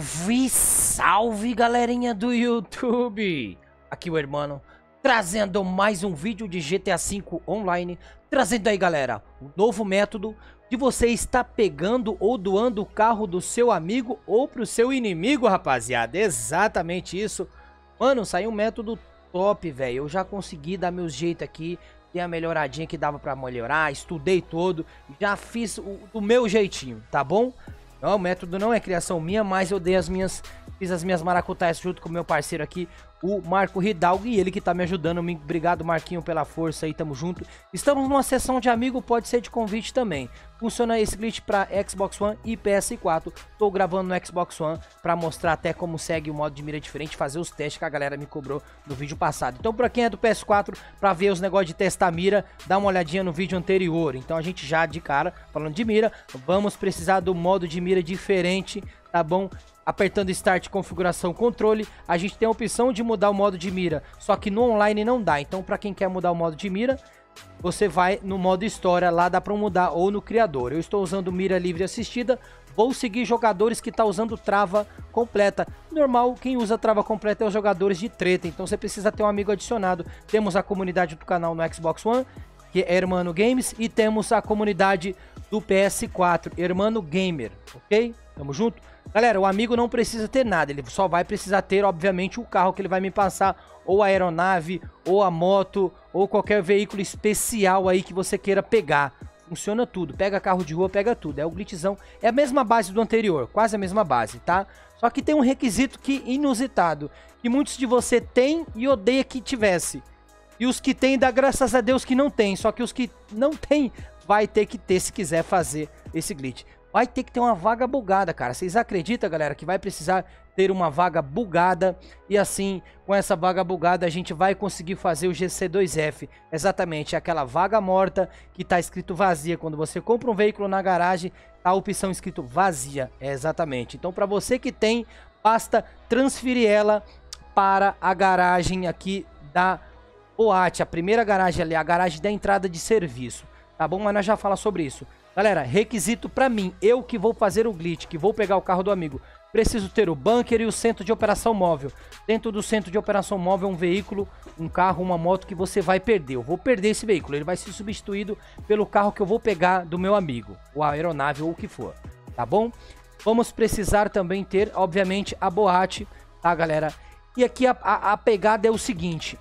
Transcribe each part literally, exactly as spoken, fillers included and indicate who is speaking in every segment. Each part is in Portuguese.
Speaker 1: Salve, salve, galerinha do YouTube! Aqui o Hermano, trazendo mais um vídeo de G T A cinco Online. Trazendo aí, galera, um novo método de você estar pegando ou doando o carro do seu amigo ou pro seu inimigo, rapaziada. Exatamente isso. Mano, saiu um método top, velho. Eu já consegui dar meus jeitos aqui. Tem a melhoradinha que dava pra melhorar. Estudei todo. Já fiz o, do meu jeitinho, tá bom? Não, o método não é criação minha, mas eu dei as minhas, fiz as minhas maracutaias junto com o meu parceiro aqui, o Marco Hidalgo, e ele que tá me ajudando. Obrigado, Marquinho, pela força aí, tamo junto. Estamos numa sessão de amigo, pode ser de convite também. Funciona esse glitch pra Xbox One e P S quatro. Tô gravando no Xbox One pra mostrar até como segue o modo de mira diferente, fazer os testes que a galera me cobrou no vídeo passado. Então, pra quem é do P S quatro, pra ver os negócios de testar mira, dá uma olhadinha no vídeo anterior. Então, a gente já de cara, falando de mira, vamos precisar do modo de mira diferente, tá bom? Apertando Start, configuração, controle, a gente tem a opção de mudar o modo de mira, só que no online não dá. Então, para quem quer mudar o modo de mira, você vai no modo história, lá dá para mudar, ou no criador. Eu estou usando mira livre assistida, vou seguir jogadores que tá usando trava completa. Normal, quem usa trava completa é os jogadores de treta, então você precisa ter um amigo adicionado. Temos a comunidade do canal no Xbox One, que é Hermano Games, e temos a comunidade do P S quatro, Hermano Gamer, ok? Tamo junto? Galera, o amigo não precisa ter nada, ele só vai precisar ter, obviamente, o carro que ele vai me passar, ou a aeronave, ou a moto, ou qualquer veículo especial aí que você queira pegar. Funciona tudo, pega carro de rua, pega tudo, é o glitchzão, é a mesma base do anterior, quase a mesma base, tá? Só que tem um requisito que inusitado, que muitos de você tem e odeia que tivesse. E os que tem, dá graças a Deus que não tem, só que os que não tem, vai ter que ter se quiser fazer esse glitch. Vai ter que ter uma vaga bugada, cara. Vocês acreditam, galera, que vai precisar ter uma vaga bugada? E assim, com essa vaga bugada, a gente vai conseguir fazer o G C dois F. Exatamente, aquela vaga morta que tá escrito vazia. Quando você compra um veículo na garagem, tá a opção escrito vazia. É exatamente. Então, para você que tem, basta transferir ela para a garagem aqui da Boate. A primeira garagem ali, a garagem da entrada de serviço. Tá bom? Mas nós já falamos sobre isso. Galera, requisito pra mim, eu que vou fazer o glitch, que vou pegar o carro do amigo, preciso ter o bunker e o centro de operação móvel. Dentro do centro de operação móvel, um veículo, um carro, uma moto que você vai perder. Eu vou perder esse veículo, ele vai ser substituído pelo carro que eu vou pegar do meu amigo, ou a aeronave, ou o que for, tá bom? Vamos precisar também ter, obviamente, a boate, tá, galera? E aqui a, a, a pegada é o seguinte,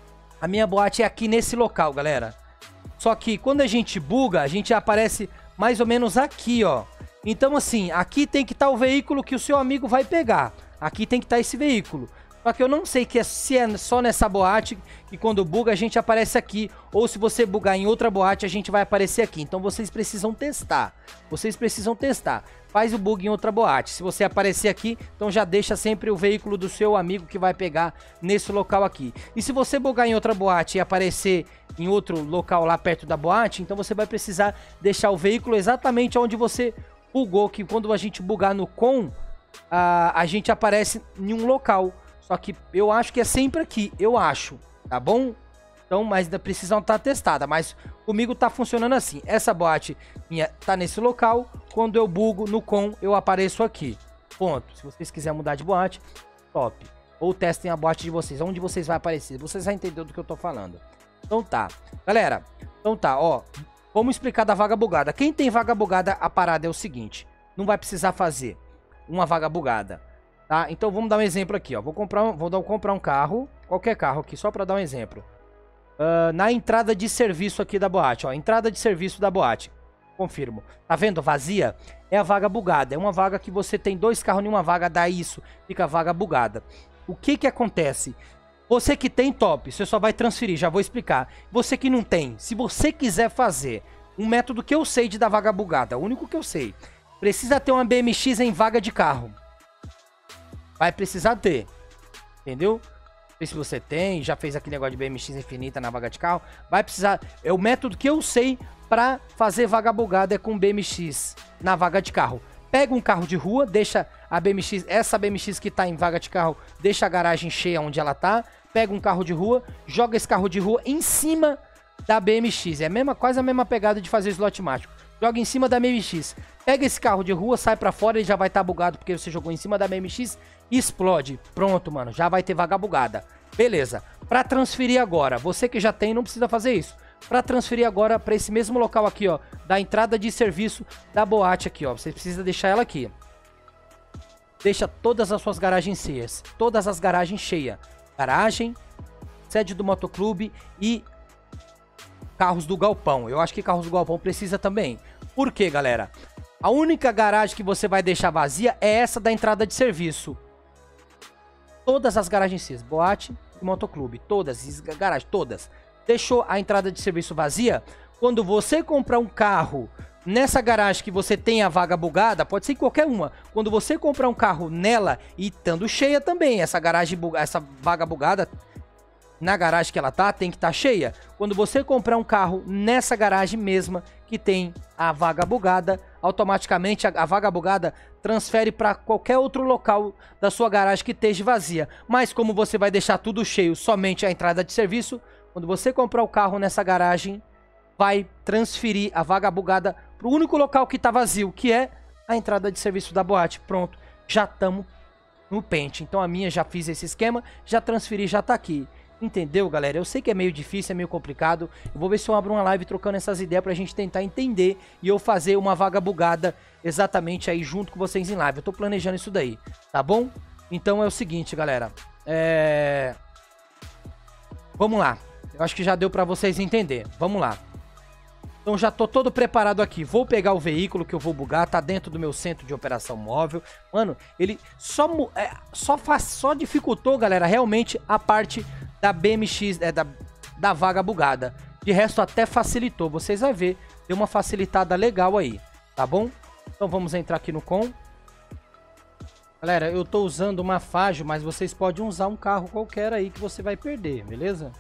Speaker 1: a minha boate é aqui nesse local, galera. Só que quando a gente buga, a gente aparece mais ou menos aqui, ó. Então, assim, aqui tem que estar o veículo que o seu amigo vai pegar. Aqui tem que estar esse veículo. Só que eu não sei que é, se é só nessa boate que quando buga a gente aparece aqui. Ou se você bugar em outra boate, a gente vai aparecer aqui. Então, vocês precisam testar. Vocês precisam testar. Faz o bug em outra boate. Se você aparecer aqui, então já deixa sempre o veículo do seu amigo que vai pegar nesse local aqui. E se você bugar em outra boate e aparecer em outro local lá perto da boate, então você vai precisar deixar o veículo exatamente onde você bugou, que quando a gente bugar no com, a, a gente aparece em um local. Só que eu acho que é sempre aqui, eu acho, tá bom? Então, mas ainda precisam estar testada, mas comigo tá funcionando assim. Essa boate minha tá nesse local, quando eu bugo no com, eu apareço aqui. Ponto. Se vocês quiserem mudar de boate, top. Ou testem a boate de vocês, onde vocês vão aparecer. Vocês já entenderam do que eu tô falando. Então tá. Galera, então tá, ó. Vamos explicar da vaga bugada. Quem tem vaga bugada, a parada é o seguinte. Não vai precisar fazer uma vaga bugada, tá? Então vamos dar um exemplo aqui, ó. Vou comprar, vou dar, comprar um carro, qualquer carro aqui, só pra dar um exemplo. Uh, na entrada de serviço aqui da boate, ó. Entrada de serviço da boate. Confirmo. Tá vendo? Vazia. É a vaga bugada. É uma vaga que você tem dois carros em uma vaga, dá isso. Fica a vaga bugada. O que que acontece? Você que tem, top, você só vai transferir, já vou explicar. Você que não tem, se você quiser fazer um método que eu sei de dar vaga bugada, o único que eu sei, precisa ter uma B M X em vaga de carro. Vai precisar ter, entendeu? Não sei se você tem, já fez aquele negócio de B M X infinita na vaga de carro. Vai precisar, é o método que eu sei pra fazer vaga bugada é com B M X na vaga de carro. Pega um carro de rua, deixa a B M X, essa B M X que tá em vaga de carro, deixa a garagem cheia onde ela tá. Pega um carro de rua, joga esse carro de rua em cima da B M X. É a mesma, quase a mesma pegada de fazer slot mágico. joga em cima da M M X. Pega esse carro de rua, sai pra fora, ele já vai estar tá bugado porque você jogou em cima da M M X e explode. Pronto, mano, já vai ter vaga bugada. Beleza. Pra transferir agora, você que já tem não precisa fazer isso. Pra transferir agora pra esse mesmo local aqui, ó, da entrada de serviço da boate aqui, ó. Você precisa deixar ela aqui. Deixa todas as suas garagens cheias. Todas as garagens cheias. Garagem, sede do motoclube e carros do galpão. Eu acho que carros do galpão precisa também. Por quê, galera? A única garagem que você vai deixar vazia é essa da entrada de serviço. Todas as garagens cheias. Boate e motoclube. Todas. Garagens, todas. Deixou a entrada de serviço vazia? Quando você comprar um carro nessa garagem que você tem a vaga bugada, pode ser em qualquer uma. Quando você comprar um carro nela e estando cheia também, essa garagem, essa vaga bugada, na garagem que ela tá, tem que estar tá cheia. Quando você comprar um carro nessa garagem mesma que tem a vaga bugada, automaticamente a, a vaga bugada transfere para qualquer outro local da sua garagem que esteja vazia. Mas como você vai deixar tudo cheio, somente a entrada de serviço, quando você comprar o carro nessa garagem, vai transferir a vaga bugada para o único local que está vazio, que é a entrada de serviço da boate. Pronto, já estamos no pente. Então a minha já fiz esse esquema, já transferi, já está aqui. Entendeu, galera? Eu sei que é meio difícil, é meio complicado. Eu vou ver se eu abro uma live trocando essas ideias pra gente tentar entender e eu fazer uma vaga bugada exatamente aí junto com vocês em live. Eu tô planejando isso daí, tá bom? Então é o seguinte, galera. É... Vamos lá. Eu acho que já deu pra vocês entender. Vamos lá. Então já tô todo preparado aqui. Vou pegar o veículo que eu vou bugar. Tá dentro do meu centro de operação móvel. Mano, ele só, é, só, faz, só dificultou, galera, realmente a parte da B M X, é, da, da vaga bugada. De resto até facilitou. Vocês vão ver. Deu uma facilitada legal aí. Tá bom? Então vamos entrar aqui no com. Galera, eu tô usando uma Fagio, mas vocês podem usar um carro qualquer aí que você vai perder, beleza?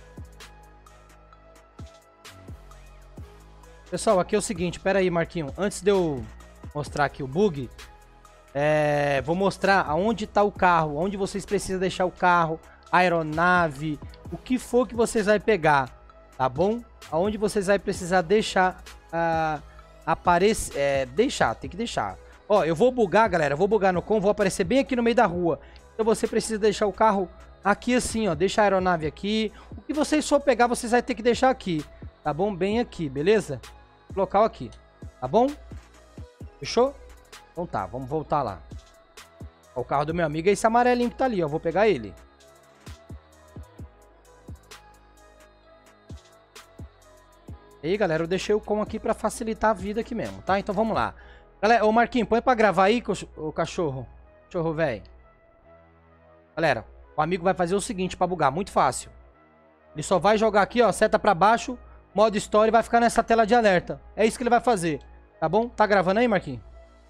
Speaker 1: Pessoal, aqui é o seguinte, pera aí, Marquinho, antes de eu mostrar aqui o bug, é, vou mostrar aonde está o carro, onde vocês precisam deixar o carro, a aeronave, o que for que vocês vai pegar, tá bom? Aonde vocês vai precisar deixar, uh, aparecer, é, deixar, tem que deixar. Ó, eu vou bugar, galera, vou bugar no com, vou aparecer bem aqui no meio da rua, então você precisa deixar o carro aqui assim, ó, deixa a aeronave aqui, o que vocês for pegar, vocês vai ter que deixar aqui, tá bom? Bem aqui, beleza? Local aqui, tá bom? Fechou? Então tá, vamos voltar lá. Ó, o carro do meu amigo é esse amarelinho que tá ali, ó. Vou pegar ele. E aí, galera, eu deixei o com aqui pra facilitar a vida aqui mesmo, tá? Então vamos lá. Galera, ô Marquinhos, põe pra gravar aí, o cachorro. Cachorro, velho. Galera, o amigo vai fazer o seguinte pra bugar, muito fácil. Ele só vai jogar aqui, ó, seta pra baixo, modo história e vai ficar nessa tela de alerta. É isso que ele vai fazer, tá bom? Tá gravando aí, Marquinhos?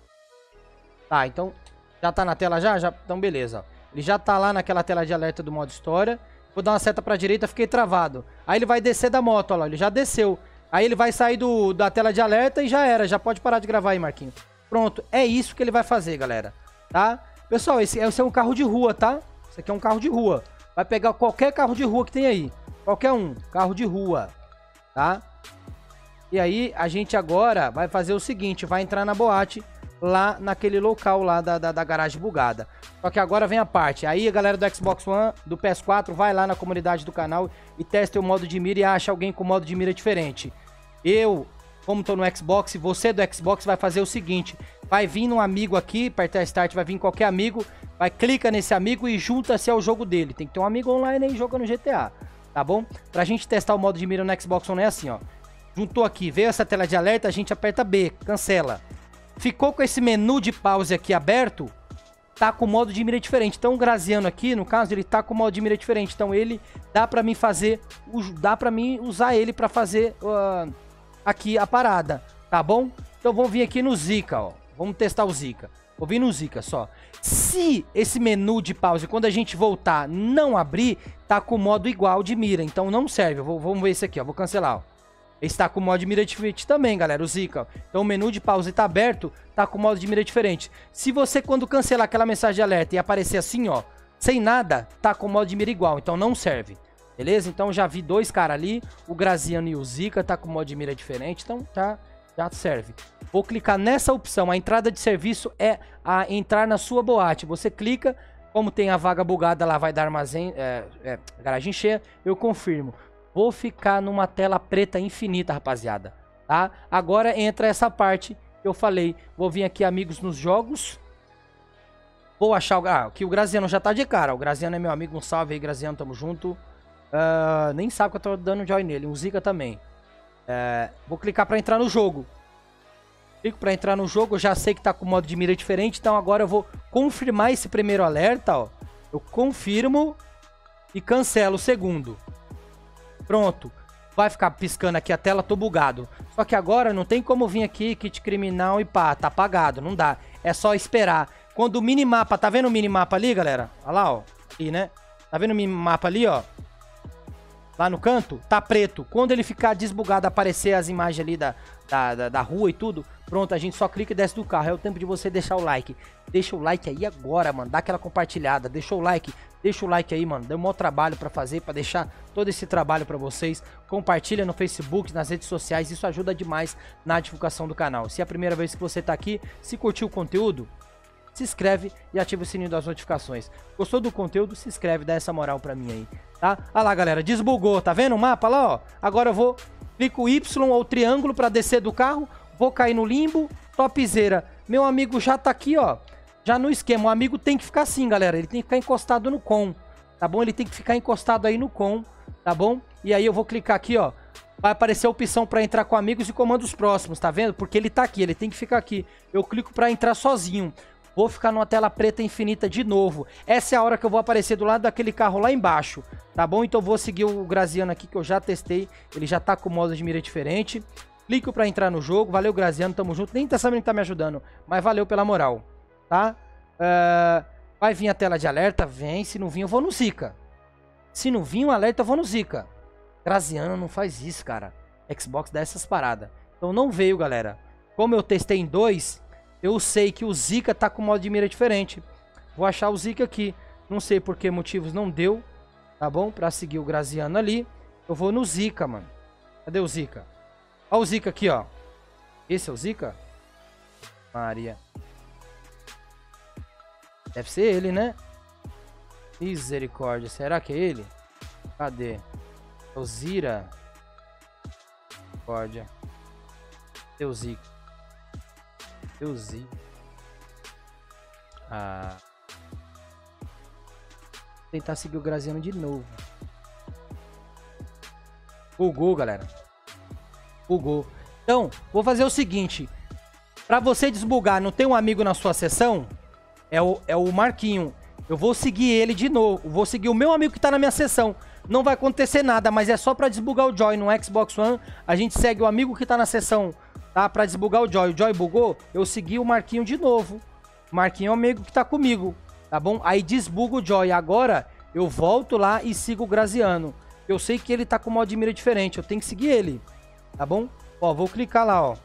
Speaker 1: Tá, então já tá na tela já? já? Então beleza. Ele já tá lá naquela tela de alerta do modo história. Vou dar uma seta pra direita, fiquei travado. Aí ele vai descer da moto, ó lá, ele já desceu. Aí ele vai sair do, da tela de alerta e já era. Já pode parar de gravar aí, Marquinhos. Pronto, é isso que ele vai fazer, galera. Tá? Pessoal, esse, esse é um carro de rua, tá? Esse aqui é um carro de rua. Vai pegar qualquer carro de rua que tem aí. Qualquer um, carro de rua. Tá? E aí a gente agora vai fazer o seguinte, vai entrar na boate lá naquele local lá da, da, da garagem bugada. Só que agora vem a parte, aí a galera do Xbox One, do P S quatro, vai lá na comunidade do canal e testa o modo de mira e acha alguém com modo de mira diferente. Eu, como tô no Xbox, você do Xbox vai fazer o seguinte, vai vir um amigo aqui, apertar Start, vai vir qualquer amigo, vai clica nesse amigo e junta-se ao jogo dele. Tem que ter um amigo online aí jogando G T A. Tá bom? Pra gente testar o modo de mira no Xbox One é assim, ó. Juntou aqui, veio essa tela de alerta, a gente aperta B, cancela. Ficou com esse menu de pause aqui aberto, tá com o modo de mira diferente. Então o Graziano aqui, no caso, ele tá com o modo de mira diferente. Então ele dá pra mim fazer, dá pra mim usar ele pra fazer uh, aqui a parada, tá bom? Então vamos vir aqui no Zika, ó. Vamos testar o Zika. Vou vir no Zika só. Se esse menu de pause, quando a gente voltar, não abrir, tá com o modo igual de mira. Então não serve. Vou, vamos ver esse aqui, ó. Vou cancelar, ó. Esse tá com o modo de mira diferente também, galera, o Zika. Então o menu de pause tá aberto, tá com o modo de mira diferente. Se você, quando cancelar aquela mensagem de alerta e aparecer assim, ó, sem nada, tá com o modo de mira igual. Então não serve. Beleza? Então já vi dois caras ali. O Graziano e o Zika tá com o modo de mira diferente. Então tá já serve. Vou clicar nessa opção, a entrada de serviço é a entrar na sua boate. Você clica, como tem a vaga bugada lá, vai dar armazém, é, é, garagem cheia, eu confirmo. Vou ficar numa tela preta infinita, rapaziada, tá? Agora entra essa parte que eu falei. Vou vir aqui, amigos nos jogos. Vou achar o... Ah, que o Graziano já tá de cara. O Graziano é meu amigo, um salve aí, Graziano, tamo junto. Uh, nem sabe que eu tô dando join nele, o Zika também. Uh, vou clicar pra entrar no jogo. Clico pra entrar no jogo, eu já sei que tá com modo de mira diferente, então agora eu vou confirmar esse primeiro alerta, ó. Eu confirmo e cancelo o segundo. Pronto. Vai ficar piscando aqui a tela, tô bugado. Só que agora não tem como vir aqui, kit criminal e pá, tá apagado, não dá. É só esperar. Quando o minimapa, tá vendo o minimapa ali, galera? Olha lá, ó. Aí, né? Tá vendo o minimapa ali, ó? Lá no canto, tá preto. Quando ele ficar desbugado, aparecer as imagens ali da, da, da, da rua e tudo, pronto, a gente só clica e desce do carro. É o tempo de você deixar o like. Deixa o like aí agora, mano. Dá aquela compartilhada. Deixa o like. Deixa o like aí, mano. Deu um maior trabalho pra fazer, pra deixar todo esse trabalho pra vocês. Compartilha no Facebook, nas redes sociais. Isso ajuda demais na divulgação do canal. Se é a primeira vez que você tá aqui, se curtiu o conteúdo, se inscreve e ativa o sininho das notificações. Gostou do conteúdo? Se inscreve, dá essa moral pra mim aí, tá? Olha lá, galera, desbugou, tá vendo o mapa lá, ó? Agora eu vou, clico Y ou triângulo pra descer do carro, vou cair no limbo, topzera. Meu amigo já tá aqui, ó, já no esquema. O amigo tem que ficar assim, galera, ele tem que ficar encostado no com, tá bom? Ele tem que ficar encostado aí no com, tá bom? E aí eu vou clicar aqui, ó. Vai aparecer a opção para entrar com amigos e comandos próximos, tá vendo? Porque ele tá aqui, ele tem que ficar aqui. Eu clico para entrar sozinho. Vou ficar numa tela preta infinita de novo. Essa é a hora que eu vou aparecer do lado daquele carro lá embaixo, tá bom? Então vou seguir o Graziano aqui que eu já testei. Ele já tá com modo de mira diferente. Clico pra entrar no jogo. Valeu, Graziano, tamo junto. Nem tá sabendo que tá me ajudando, mas valeu pela moral, tá? Uh, vai vir a tela de alerta? Vem. Se não vir, eu vou no Zika. Se não vir um alerta, eu vou no Zika. Graziano não faz isso, cara. Xbox dá essas paradas. Então não veio, galera. Como eu testei em dois... Eu sei que o Zika tá com modo de mira diferente. Vou achar o Zika aqui. Não sei por que motivos não deu. Tá bom? Pra seguir o Graziano ali. Eu vou no Zika, mano. Cadê o Zika? Olha o Zika aqui, ó. Esse é o Zika? Maria. Deve ser ele, né? Misericórdia. Será que é ele? Cadê? É o Zira. Misericórdia. Cadê o Zika? Eu zi. Ah. Vou tentar seguir o Graziano de novo. Bugou, galera. Bugou. Então, vou fazer o seguinte. Pra você desbugar, não tem um amigo na sua sessão? É o, é o Marquinho. Eu vou seguir ele de novo. Vou seguir o meu amigo que tá na minha sessão. Não vai acontecer nada, mas é só pra desbugar o Joy no Xbox One. A gente segue o amigo que tá na sessão, tá? Pra desbugar o Joy. O Joy bugou, eu segui o Marquinho de novo. O Marquinho é o amigo que tá comigo, tá bom? Aí desbuga o Joy. Agora eu volto lá e sigo o Graziano. Eu sei que ele tá com modo de mira diferente. Eu tenho que seguir ele, tá bom? Ó, vou clicar lá, ó.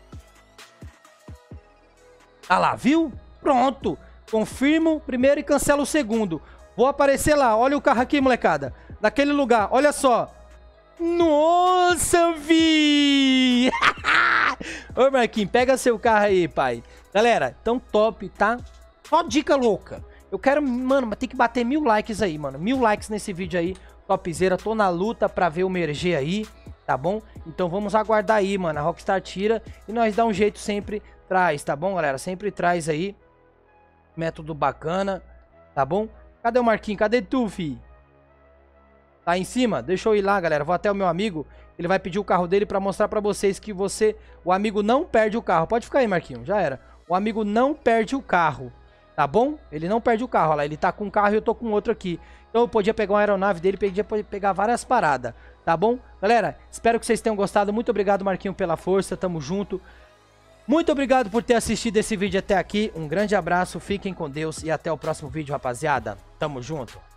Speaker 1: Tá lá, viu? Pronto. Confirmo primeiro e cancelo o segundo. Vou aparecer lá. Olha o carro aqui, molecada. Daquele lugar. Olha só. Nossa, vi! Ô, Marquinhos, pega seu carro aí, pai. Galera, tão top, tá? Só dica louca. Eu quero, mano, mas tem que bater mil likes aí, mano. Mil likes nesse vídeo aí. Topzera, tô na luta pra ver o Merger aí, tá bom? Então vamos aguardar aí, mano. A Rockstar tira e nós dá um jeito, sempre traz, tá bom, galera? Sempre traz aí. Método bacana, tá bom? Cadê o Marquinhos? Cadê tu, fi? Tá em cima? Deixa eu ir lá, galera. Vou até o meu amigo. Ele vai pedir o carro dele pra mostrar pra vocês que você... O amigo não perde o carro. Pode ficar aí, Marquinhos. Já era. O amigo não perde o carro. Tá bom? Ele não perde o carro. Olha lá, ele tá com um carro e eu tô com outro aqui. Então eu podia pegar uma aeronave dele, podia pegar várias paradas. Tá bom? Galera, espero que vocês tenham gostado. Muito obrigado, Marquinhos, pela força. Tamo junto. Muito obrigado por ter assistido esse vídeo até aqui. Um grande abraço, fiquem com Deus e até o próximo vídeo, rapaziada. Tamo junto.